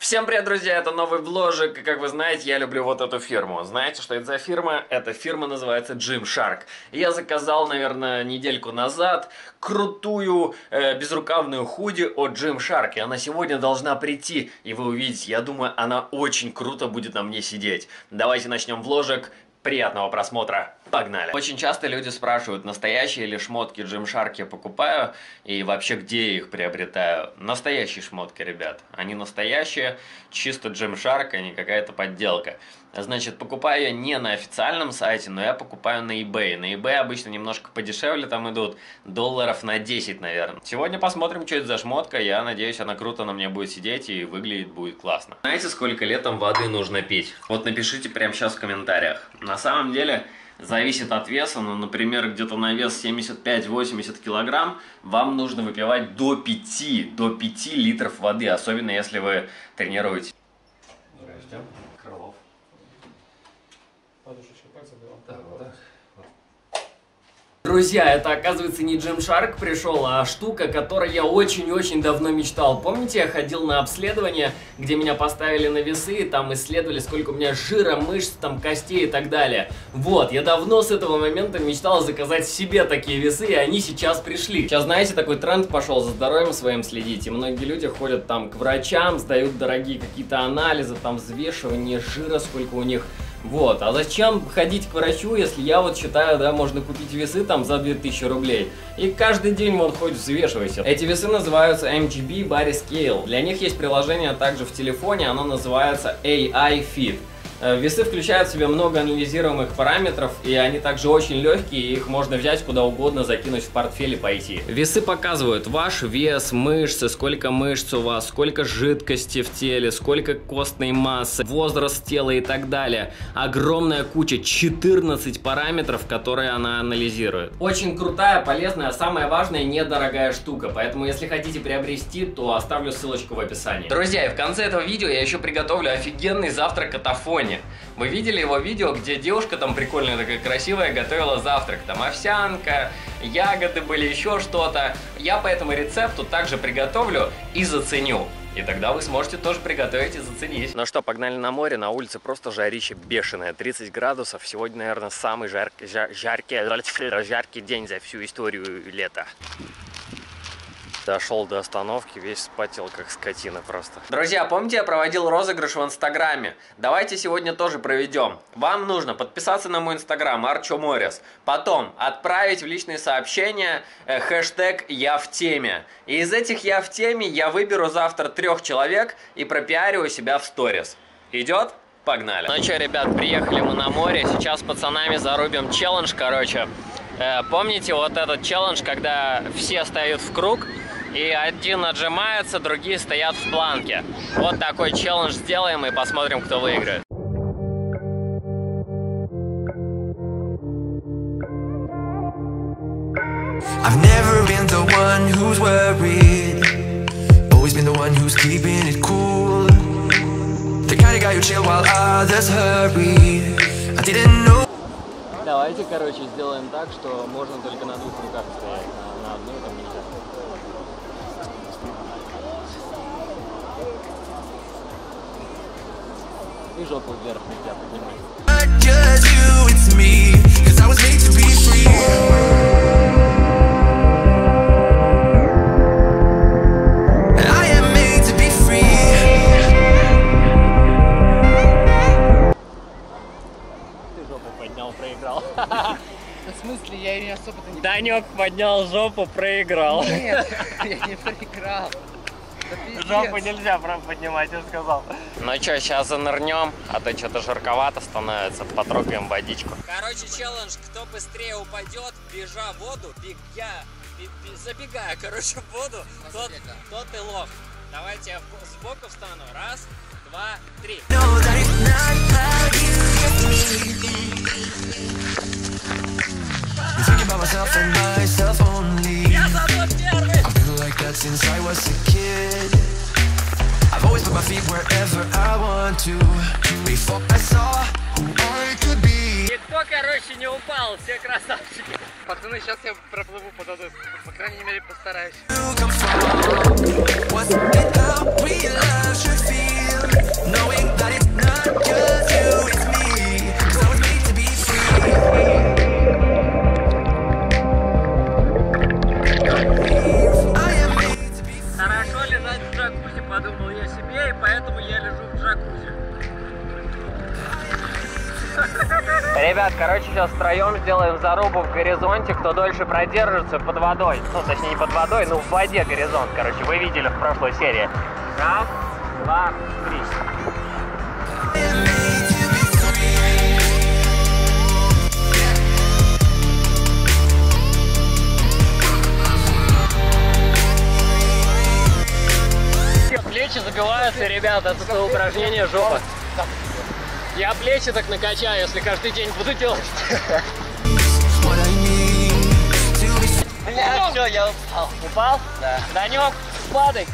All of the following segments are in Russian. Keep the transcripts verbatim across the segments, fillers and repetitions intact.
Всем привет, друзья, это новый вложик, и как вы знаете, я люблю вот эту фирму. Знаете, что это за фирма? Эта фирма называется Gymshark. Я заказал, наверное, недельку назад крутую э, безрукавную худи от Gymshark, и она сегодня должна прийти, и вы увидите, я думаю, она очень круто будет на мне сидеть. Давайте начнем вложик. Приятного просмотра. Погнали. Очень часто люди спрашивают, настоящие ли шмотки Gymshark я покупаю и вообще где я их приобретаю. Настоящие шмотки, ребят. Они настоящие, чисто Gymshark, а не какая-то подделка. Значит, покупаю я не на официальном сайте, но я покупаю на eBay. На eBay обычно немножко подешевле, там идут долларов на десять, наверное. Сегодня посмотрим, что это за шмотка. Я надеюсь, она круто на мне будет сидеть и выглядит будет классно. Знаете, сколько летом воды нужно пить? Вот напишите прямо сейчас в комментариях. На самом деле, зависит от веса, но, например, где-то на вес семьдесят пять-восемьдесят килограмм вам нужно выпивать до пяти, до пяти литров воды, особенно если вы тренируете. Здрасте, Крылов. Подушечка пальца была. Так, вот так. Друзья, это, оказывается, не Gymshark пришел, а штука, которой я очень-очень давно мечтал. Помните, я ходил на обследование, где меня поставили на весы, и там исследовали, сколько у меня жира, мышц, там, костей и так далее. Вот, я давно с этого момента мечтал заказать себе такие весы, и они сейчас пришли. Сейчас, знаете, такой тренд пошел за здоровьем своим следить, и многие люди ходят там к врачам, сдают дорогие какие-то анализы, там, взвешивание жира, сколько у них... Вот, а зачем ходить к врачу, если я вот считаю, да, можно купить весы там за две тысячи рублей. И каждый день он ходит, взвешивайся. Эти весы называются эм джи би Body Scale. Для них есть приложение также в телефоне, оно называется эй ай Fit. Весы включают в себя много анализируемых параметров, и они также очень легкие, и их можно взять куда угодно, закинуть в портфель и пойти. Весы показывают ваш вес, мышцы, сколько мышц у вас, сколько жидкости в теле, сколько костной массы, возраст тела и так далее. Огромная куча, четырнадцать параметров, которые она анализирует. Очень крутая, полезная, самая важная, недорогая штука, поэтому если хотите приобрести, то оставлю ссылочку в описании. Друзья, и в конце этого видео я еще приготовлю офигенный завтрак от Афони. Вы видели его видео, где девушка там прикольная, такая красивая, готовила завтрак. Там овсянка, ягоды были, еще что-то. Я по этому рецепту также приготовлю и заценю. И тогда вы сможете тоже приготовить и заценить. Ну что, погнали на море. На улице просто жарище бешеное. тридцать градусов. Сегодня, наверное, самый жаркий, жар, жаркий, жаркий день за всю историю лета. Дошел до остановки, весь вспотел, как скотина просто. Друзья, помните, я проводил розыгрыш в Инстаграме? Давайте сегодня тоже проведем. Вам нужно подписаться на мой Инстаграм, Арчо Морис. Потом отправить в личные сообщения э, хэштег «Я в теме». И из этих «Я в теме» я выберу завтра трех человек и пропиарю у себя в сторис. Идет? Погнали. Ну что, ребят, приехали мы на море. Сейчас с пацанами зарубим челлендж, короче. Э, помните вот этот челлендж, когда все стоят в круг? И один отжимается, другие стоят в планке. Вот такой челлендж сделаем и посмотрим, кто выиграет. I've never been the one who's worried. Always been the one who's keeping it cool. The kind of guy who chill while others hurry. I didn't know. Давайте, короче, сделаем так, что можно только на двух руках стоять. На, на одной там нельзя. И жопу вверх нельзя поднимать. Ты жопу поднял, проиграл. В смысле, я ее особо-то не... Данек поднял жопу, проиграл. Нет, я не проиграл. Жопу нельзя поднимать, я сказал. Ну что, сейчас занырнем, а то что-то жарковато становится, потрогаем водичку. Короче, челлендж, кто быстрее упадет, бежа в воду, бегя, забегая, короче, в воду, тот, тот и лох. Давайте я сбоку встану. Раз, два, три. Я зато первый! Since I was a kid, I've always put my feet wherever I want to. Before I saw who I could be. Никто, короче, не упал, все красавчики. Пацаны, сейчас я проплыву под водой. По крайней мере, постараюсь. What's it that we love should feel? теплее, поэтому я лежу в джакузи. Ребят, короче, сейчас втроем сделаем зарубу в горизонте, кто дольше продержится под водой. Ну, точнее, не под водой, но в воде горизонт, короче, вы видели в прошлой серии. Раз, два, три. Плечи забиваются, ребята, это упражнение жопа. Я плечи так накачаю, если каждый день буду делать. Бля, все, я упал. Упал? Да. Данек, падай.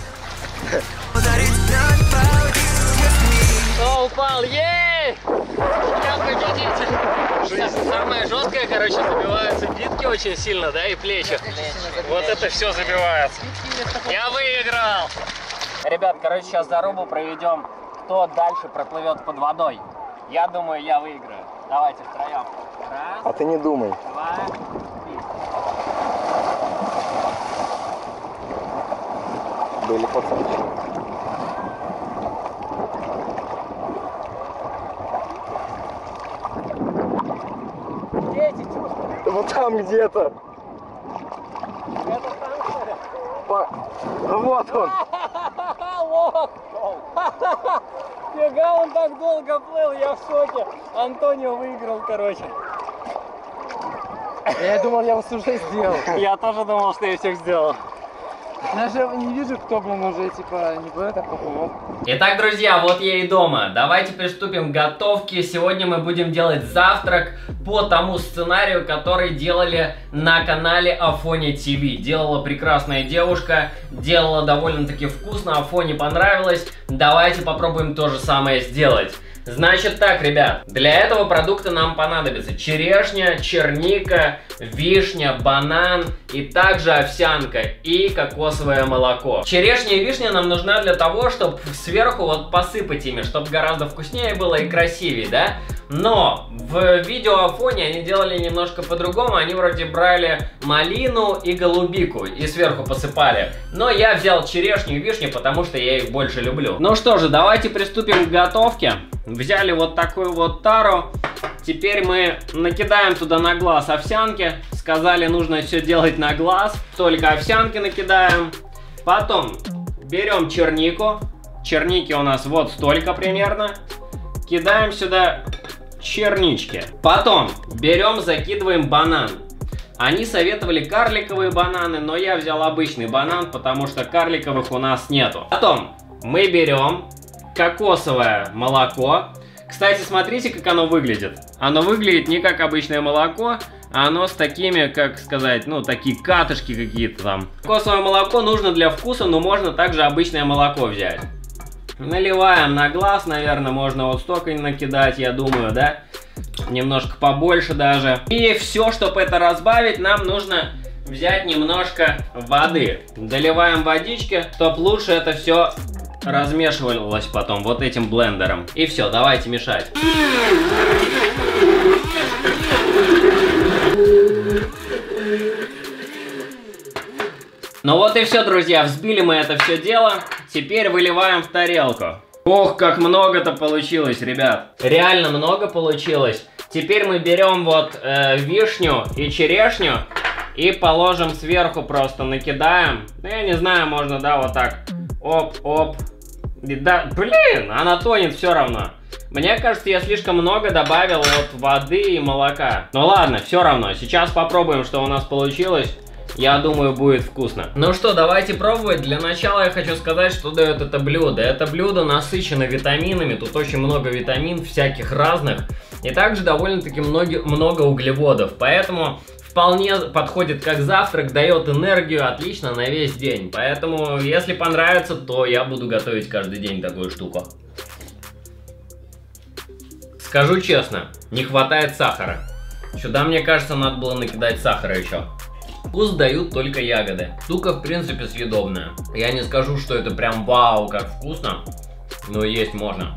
О, упал, ей! Я победитель. Самое жесткое, короче, забиваются битки очень сильно, да, и плечи. Вот это все забивается. Я выиграл. Ребят, короче, сейчас зарубу проведем, кто дальше проплывет под водой. Я думаю, я выиграю. Давайте втроем. Раз. А ты не думай. Два. Три. Были пацаны. Где эти чувства? Вот там где-то. Это там, что ли? По... Вот он. Лох! Фига, он так долго плыл, я в шоке. Антонио выиграл, короче. Я думал, я вас уже сделал. Я тоже думал, что я всех сделал. Даже не вижу, кто, блин, уже, типа, не будет, а поплыл. Итак, друзья, вот я и дома. Давайте приступим к готовке. Сегодня мы будем делать завтрак по тому сценарию, который делали на канале Афоня ТВ. Делала прекрасная девушка, делала довольно-таки вкусно, Афоне понравилось. Давайте попробуем то же самое сделать. Значит так, ребят, для этого продукта нам понадобится черешня, черника, вишня, банан и также овсянка и кокосовое молоко. Черешня и вишня нам нужна для того, чтобы сверху вот посыпать ими, чтобы гораздо вкуснее было и красивее, да? Но в видео Афони они делали немножко по-другому, они вроде брали малину и голубику и сверху посыпали. Но я взял черешню и вишню, потому что я их больше люблю. Ну что же, давайте приступим к готовке. Взяли вот такую вот тару. Теперь мы накидаем туда на глаз овсянки. Сказали, нужно все делать на глаз. Только овсянки накидаем. Потом берем чернику. Черники у нас вот столько примерно. Кидаем сюда чернички. Потом берем, закидываем банан. Они советовали карликовые бананы, но я взял обычный банан, потому что карликовых у нас нету. Потом мы берем кокосовое молоко. Кстати, смотрите, как оно выглядит. Оно выглядит не как обычное молоко, а оно с такими, как сказать, ну, такие катышки какие-то там. Кокосовое молоко нужно для вкуса, но можно также обычное молоко взять. Наливаем на глаз, наверное, можно вот столько накидать, я думаю, да? Немножко побольше даже. И все, чтобы это разбавить, нам нужно взять немножко воды. Доливаем водички, чтобы лучше это все размешивалось потом вот этим блендером. И все, давайте мешать. Ну вот и все, друзья, взбили мы это все дело. Теперь выливаем в тарелку. Ох, как много-то получилось, ребят. Реально много получилось. Теперь мы берем вот э, вишню и черешню и положим сверху, просто накидаем. Ну, я не знаю, можно, да, вот так. Оп-оп. Да, блин, она тонет все равно. Мне кажется, я слишком много добавил вот воды и молока. Ну ладно, все равно. Сейчас попробуем, что у нас получилось. Я думаю, будет вкусно. Ну что, давайте пробовать. Для начала я хочу сказать, что дает это блюдо. Это блюдо насыщено витаминами. Тут очень много витамин всяких разных. И также довольно-таки много, много углеводов. Поэтому вполне подходит как завтрак, дает энергию отлично на весь день. Поэтому, если понравится, то я буду готовить каждый день такую штуку. Скажу честно, не хватает сахара. Сюда, мне кажется, надо было накидать сахара еще. Вкус дают только ягоды. Штука, в принципе, съедобная. Я не скажу, что это прям вау, как вкусно, но есть можно.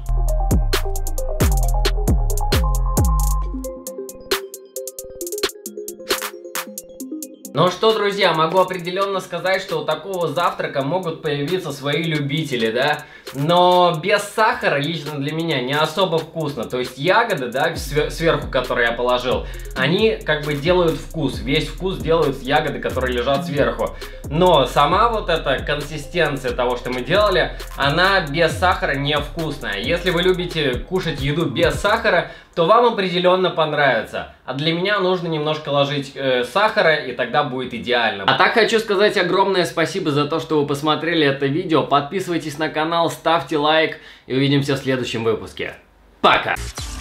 Ну что, друзья, могу определенно сказать, что у такого завтрака могут появиться свои любители, да? но без сахара лично для меня не особо вкусно. То есть ягоды, да, сверху, которые я положил, они как бы делают вкус. Весь вкус делают ягоды, которые лежат сверху. Но сама вот эта консистенция того, что мы делали, она без сахара невкусная. Если вы любите кушать еду без сахара, то вам определенно понравится. А для меня нужно немножко ложить э, сахара, и тогда будет идеально. А так хочу сказать огромное спасибо за то, что вы посмотрели это видео. Подписывайтесь на канал, ставьте лайк, и увидимся в следующем выпуске. Пока!